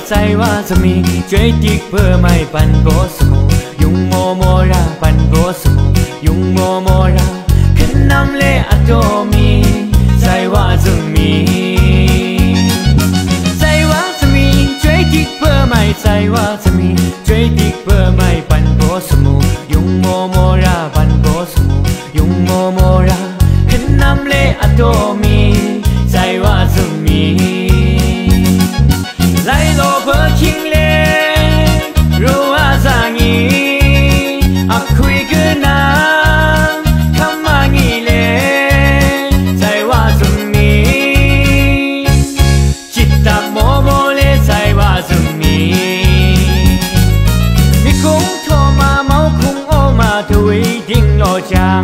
ใจว่าจะมีช่วยติ๊กเพื่อไม่ปันโกสโมยุงโมโมราปันโกสโมยุงโมโมราขึ้นนำเลอะโตมีใจว่าจะมีใจว่าจะมีช่วยติ๊กเพื่อไม่ใจว่าจะมีช่วยติ๊กเพื่อไม่ปันโกสโมยุงโมโมราปันโกสโมยุงโมโมราขึ้นนำเลอะโตมีใจว่าจะมีไลโลเบอร์คิงเลรู้ว่าจะงี้อักคุยกันนะคำว่างี้เลใจว่าจะมีจิตตาโมโมเลใจว่าจะมีมีคงโทรมาเมาคงโอมาทวีดิ้งโลจา